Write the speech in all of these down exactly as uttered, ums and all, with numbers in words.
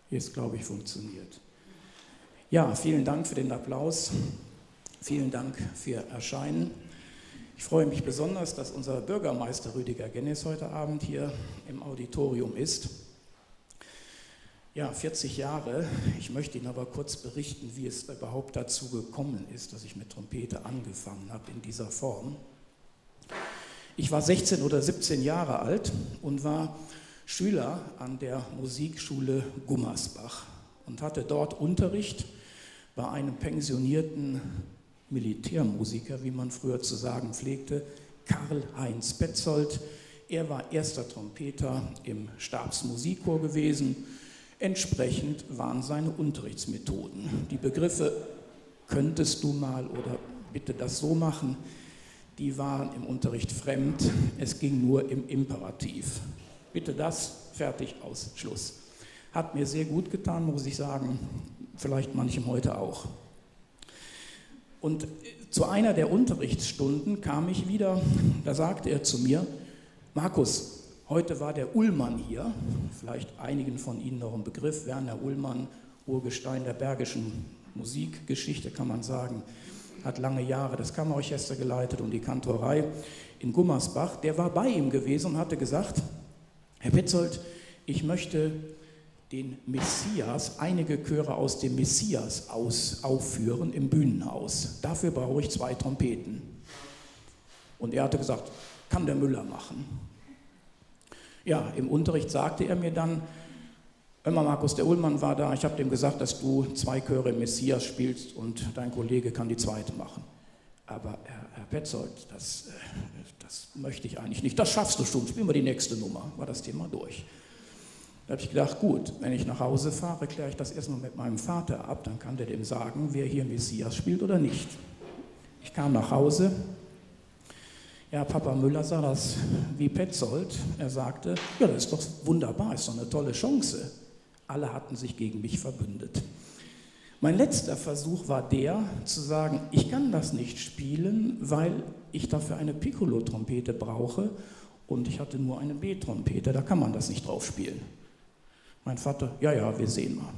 Jetzt, glaube ich, funktioniert. Ja, vielen Dank für den Applaus. Vielen Dank für Ihr Erscheinen. Ich freue mich besonders, dass unser Bürgermeister Rüdiger Gennes heute Abend hier im Auditorium ist. Ja, vierzig Jahre. Ich möchte Ihnen aber kurz berichten, wie es überhaupt dazu gekommen ist, dass ich mit Trompete angefangen habe in dieser Form. Ich war sechzehn oder siebzehn Jahre alt und war Schüler an der Musikschule Gummersbach und hatte dort Unterricht bei einem pensionierten Militärmusiker, wie man früher zu sagen pflegte, Karl-Heinz Petzold. Er war erster Trompeter im Stabsmusikchor gewesen. Entsprechend waren seine Unterrichtsmethoden. Die Begriffe könntest du mal oder bitte das so machen, die waren im Unterricht fremd. Es ging nur im Imperativ. Bitte das, fertig, aus, Schluss. Hat mir sehr gut getan, muss ich sagen, vielleicht manchem heute auch. Und zu einer der Unterrichtsstunden kam ich wieder, da sagte er zu mir, Markus, heute war der Ullmann hier, vielleicht einigen von Ihnen noch ein Begriff, Werner Ullmann, Urgestein der bergischen Musikgeschichte, kann man sagen, hat lange Jahre das Kammerorchester geleitet und die Kantorei in Gummersbach. Der war bei ihm gewesen und hatte gesagt, Herr Petzold, ich möchte den Messias, einige Chöre aus dem Messias aus, aufführen im Bühnenhaus. Dafür brauche ich zwei Trompeten. Und er hatte gesagt, kann der Müller machen. Ja, im Unterricht sagte er mir dann, hör mal Markus, der Ullmann war da, ich habe dem gesagt, dass du zwei Chöre im Messias spielst und dein Kollege kann die zweite machen. Aber Herr, Herr Petzold, das, das möchte ich eigentlich nicht, das schaffst du schon, spielen wir die nächste Nummer, war das Thema durch. Da habe ich gedacht, gut, wenn ich nach Hause fahre, kläre ich das erstmal mit meinem Vater ab, dann kann der dem sagen, wer hier Messias spielt oder nicht. Ich kam nach Hause, ja, Papa Müller sah das wie Petzold, er sagte, ja, das ist doch wunderbar, ist doch eine tolle Chance. Alle hatten sich gegen mich verbündet. Mein letzter Versuch war der, zu sagen, ich kann das nicht spielen, weil ich dafür eine Piccolo-Trompete brauche und ich hatte nur eine B-Trompete, da kann man das nicht drauf spielen. Mein Vater, ja, ja, wir sehen mal.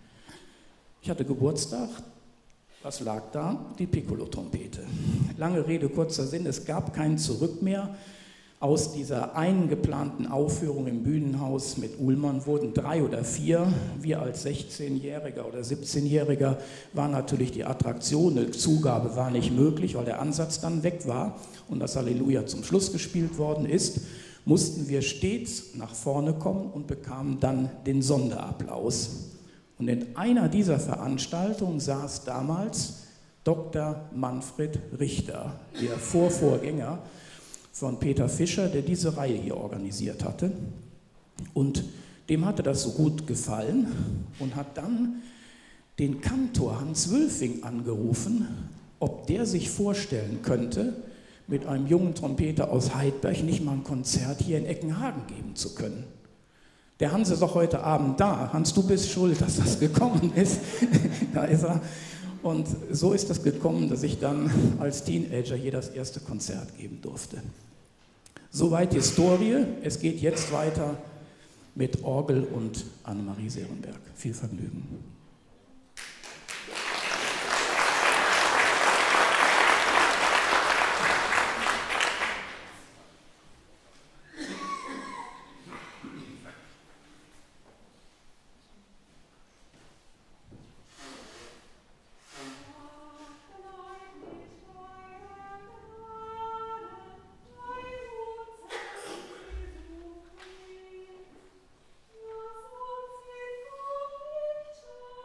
Ich hatte Geburtstag, was lag da? Die Piccolo-Trompete. Lange Rede, kurzer Sinn, es gab kein Zurück mehr. Aus dieser einen geplanten Aufführung im Bühnenhaus mit Ullmann wurden drei oder vier. Wir als sechzehnjähriger oder siebzehnjähriger waren natürlich die Attraktion, eine Zugabe war nicht möglich, weil der Ansatz dann weg war und das Halleluja zum Schluss gespielt worden ist, mussten wir stets nach vorne kommen und bekamen dann den Sonderapplaus. Und in einer dieser Veranstaltungen saß damals Doktor Manfred Richter, der Vorvorgänger von Peter Fischer, der diese Reihe hier organisiert hatte. Und dem hatte das so gut gefallen und hat dann den Kantor Hans Wülfing angerufen, ob der sich vorstellen könnte, mit einem jungen Trompeter aus Heidberg nicht mal ein Konzert hier in Eckenhagen geben zu können. Der Hans ist auch heute Abend da. Hans, du bist schuld, dass das gekommen ist. Da ist er. Und so ist es gekommen, dass ich dann als Teenager hier das erste Konzert geben durfte. Soweit die Historie. Es geht jetzt weiter mit Orgel und Annemarie Serenberg. Viel Vergnügen. Thank you.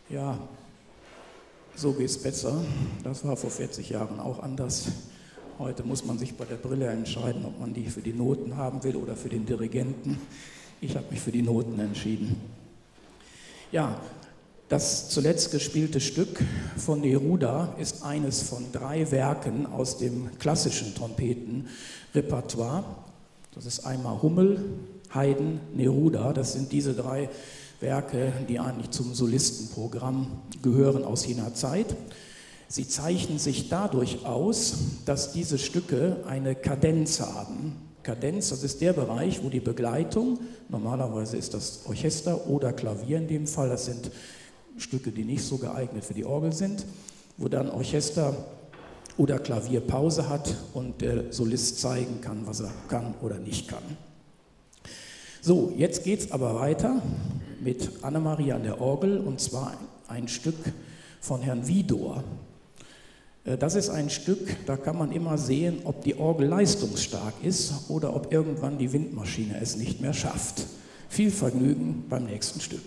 Ja, so geht's besser. Das war vor vierzig Jahren auch anders. Heute muss man sich bei der Brille entscheiden, ob man die für die Noten haben will oder für den Dirigenten. Ich habe mich für die Noten entschieden. Ja, das zuletzt gespielte Stück von Neruda ist eines von drei Werken aus dem klassischen Trompetenrepertoire. Das ist einmal Hummel, Haydn, Neruda. Das sind diese drei Werke, die eigentlich zum Solistenprogramm gehören aus jener Zeit. Sie zeichnen sich dadurch aus, dass diese Stücke eine Kadenz haben. Kadenz, das ist der Bereich, wo die Begleitung, normalerweise ist das Orchester oder Klavier in dem Fall, das sind Stücke, die nicht so geeignet für die Orgel sind, wo dann Orchester oder Klavier Pause hat und der Solist zeigen kann, was er kann oder nicht kann. So, jetzt geht es aber weiter mit Annemarie an der Orgel, und zwar ein Stück von Herrn Widor. Das ist ein Stück, da kann man immer sehen, ob die Orgel leistungsstark ist oder ob irgendwann die Windmaschine es nicht mehr schafft. Viel Vergnügen beim nächsten Stück.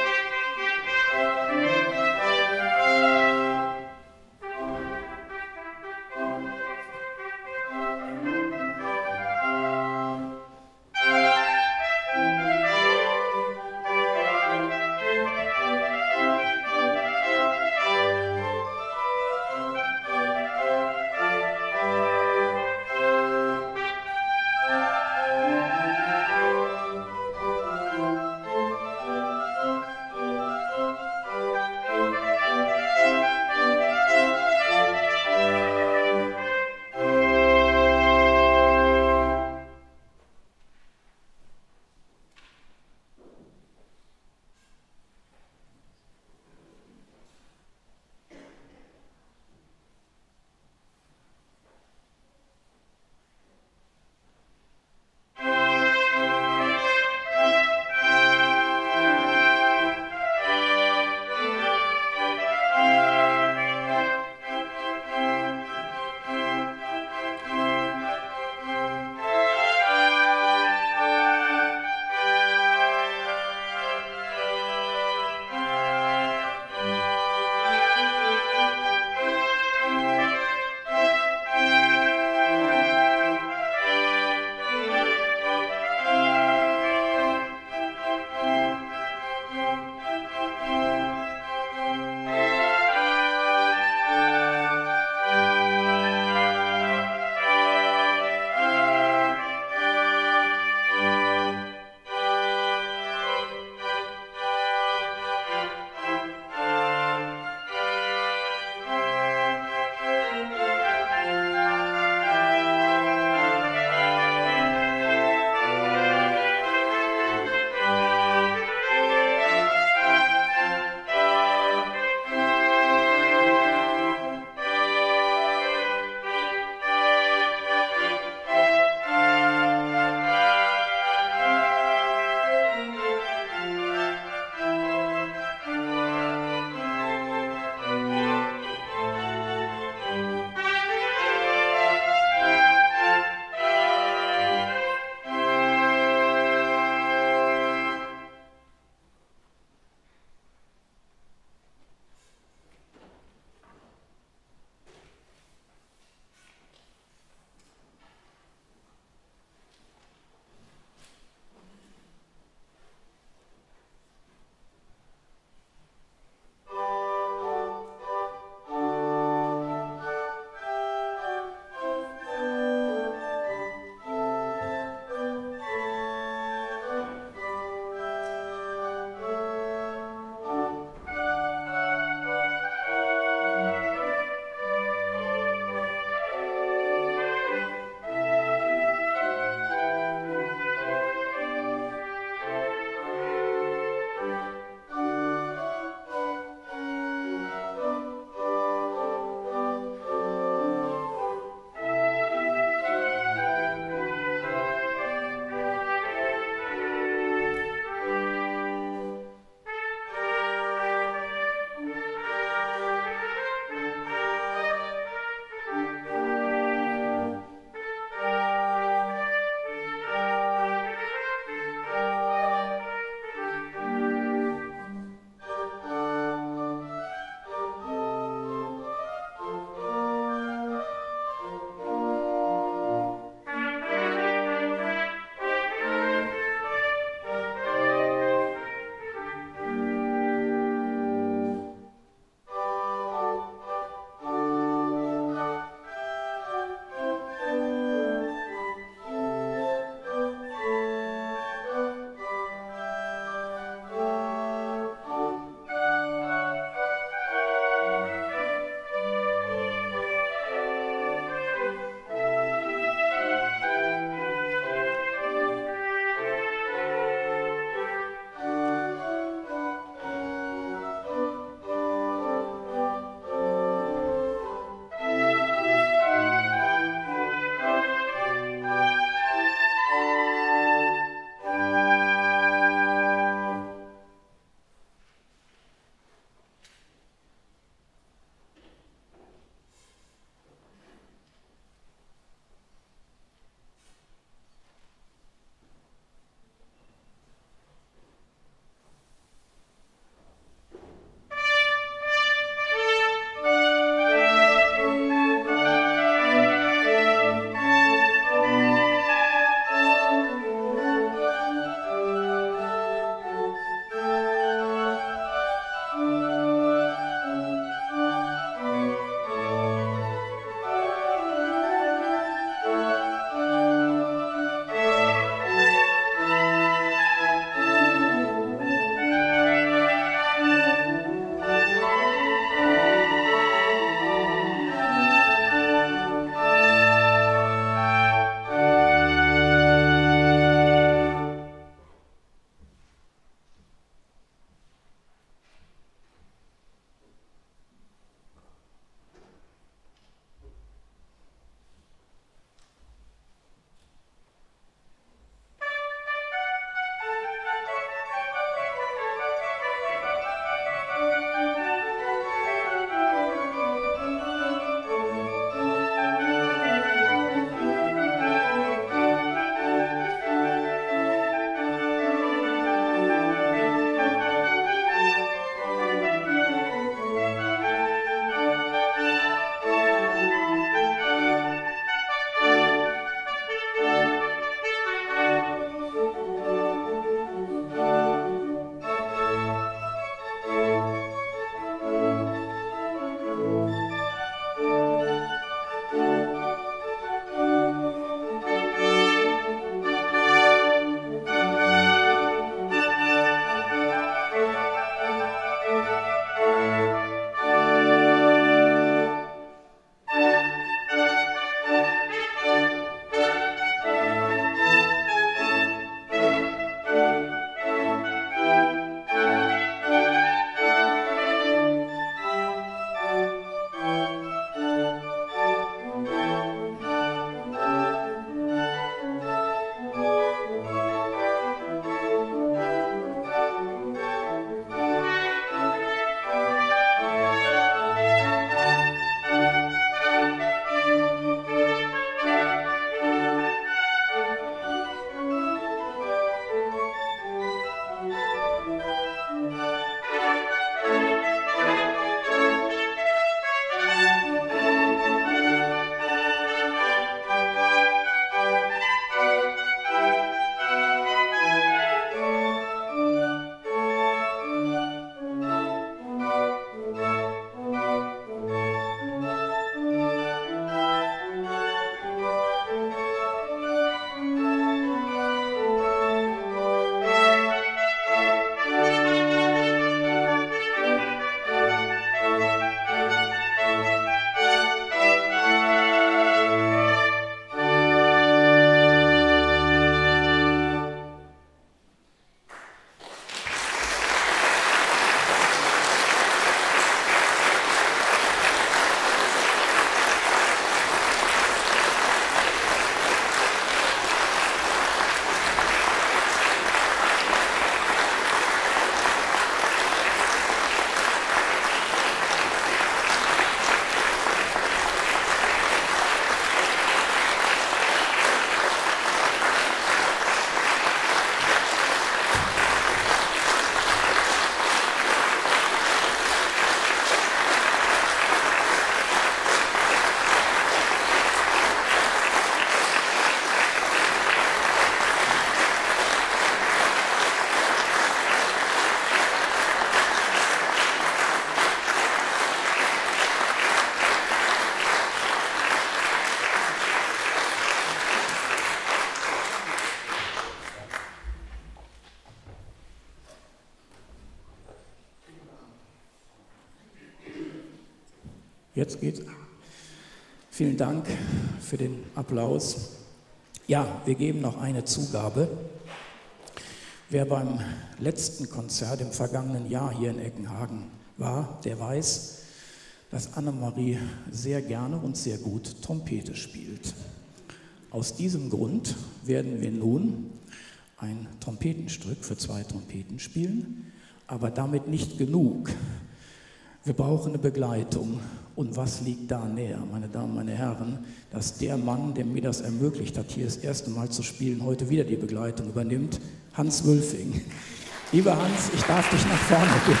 jetzt geht's. Vielen Dank für den Applaus. Ja, wir geben noch eine Zugabe. Wer beim letzten Konzert im vergangenen Jahr hier in Eckenhagen war, der weiß, dass Annemarie sehr gerne und sehr gut Trompete spielt. Aus diesem Grund werden wir nun ein Trompetenstück für zwei Trompeten spielen, aber damit nicht genug. Wir brauchen eine Begleitung. Und was liegt da näher, meine Damen, meine Herren, dass der Mann, der mir das ermöglicht hat, hier das erste Mal zu spielen, heute wieder die Begleitung übernimmt, Hans Wülfing. Lieber Hans, ich darf dich nach vorne bitten.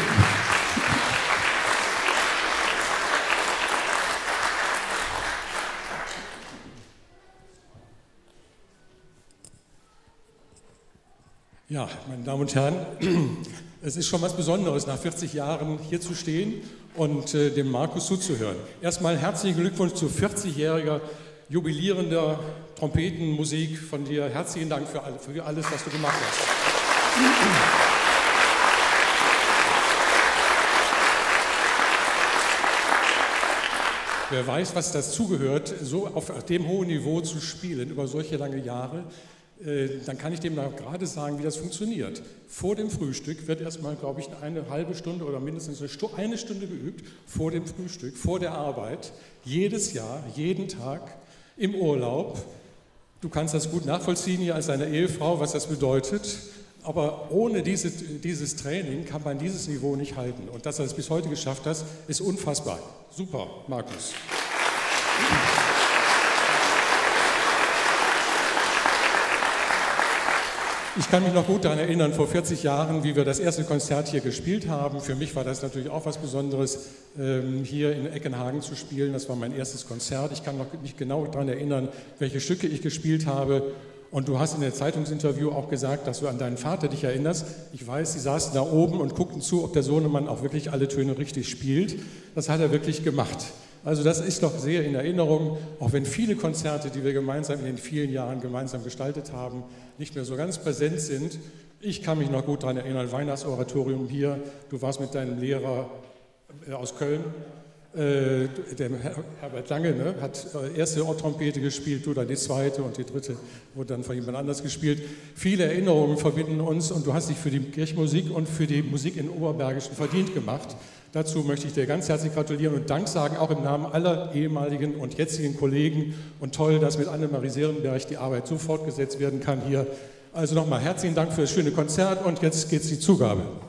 Ja, meine Damen und Herren, es ist schon was Besonderes, nach vierzig Jahren hier zu stehen und äh, dem Markus zuzuhören. Erstmal herzlichen Glückwunsch zu vierzigjähriger jubilierender Trompetenmusik von dir. Herzlichen Dank für, alle, für alles, was du gemacht hast. Wer weiß, was dazugehört, so auf dem hohen Niveau zu spielen über solche lange Jahre, dann kann ich dem gerade sagen, wie das funktioniert. Vor dem Frühstück wird erstmal, glaube ich, eine halbe Stunde oder mindestens eine Stunde, eine Stunde geübt, vor dem Frühstück, vor der Arbeit, jedes Jahr, jeden Tag, im Urlaub. Du kannst das gut nachvollziehen hier als eine Ehefrau, was das bedeutet, aber ohne diese, dieses Training kann man dieses Niveau nicht halten. Und dass er es bis heute geschafft hat, ist unfassbar. Super, Markus. Ich kann mich noch gut daran erinnern, vor vierzig Jahren, wie wir das erste Konzert hier gespielt haben. Für mich war das natürlich auch was Besonderes, hier in Eckenhagen zu spielen. Das war mein erstes Konzert. Ich kann noch nicht genau daran erinnern, welche Stücke ich gespielt habe. Und du hast in der Zeitungsinterview auch gesagt, dass du an deinen Vater dich erinnerst. Ich weiß, sie saßen da oben und guckten zu, ob der Sohnemann auch wirklich alle Töne richtig spielt. Das hat er wirklich gemacht. Also das ist doch sehr in Erinnerung, auch wenn viele Konzerte, die wir gemeinsam in den vielen Jahren gemeinsam gestaltet haben, nicht mehr so ganz präsent sind. Ich kann mich noch gut daran erinnern, Weihnachtsoratorium hier, du warst mit deinem Lehrer aus Köln, äh, der Herbert Lange, ne, hat erste Trompete gespielt, du dann die zweite und die dritte wurde dann von jemand anders gespielt. Viele Erinnerungen verbinden uns und du hast dich für die Kirchenmusik und für die Musik in Oberbergischen verdient gemacht. Dazu möchte ich dir ganz herzlich gratulieren und Dank sagen, auch im Namen aller ehemaligen und jetzigen Kollegen. Und toll, dass mit Annemarie Serenberg die Arbeit so fortgesetzt werden kann hier. Also nochmal herzlichen Dank für das schöne Konzert und jetzt geht's die Zugabe.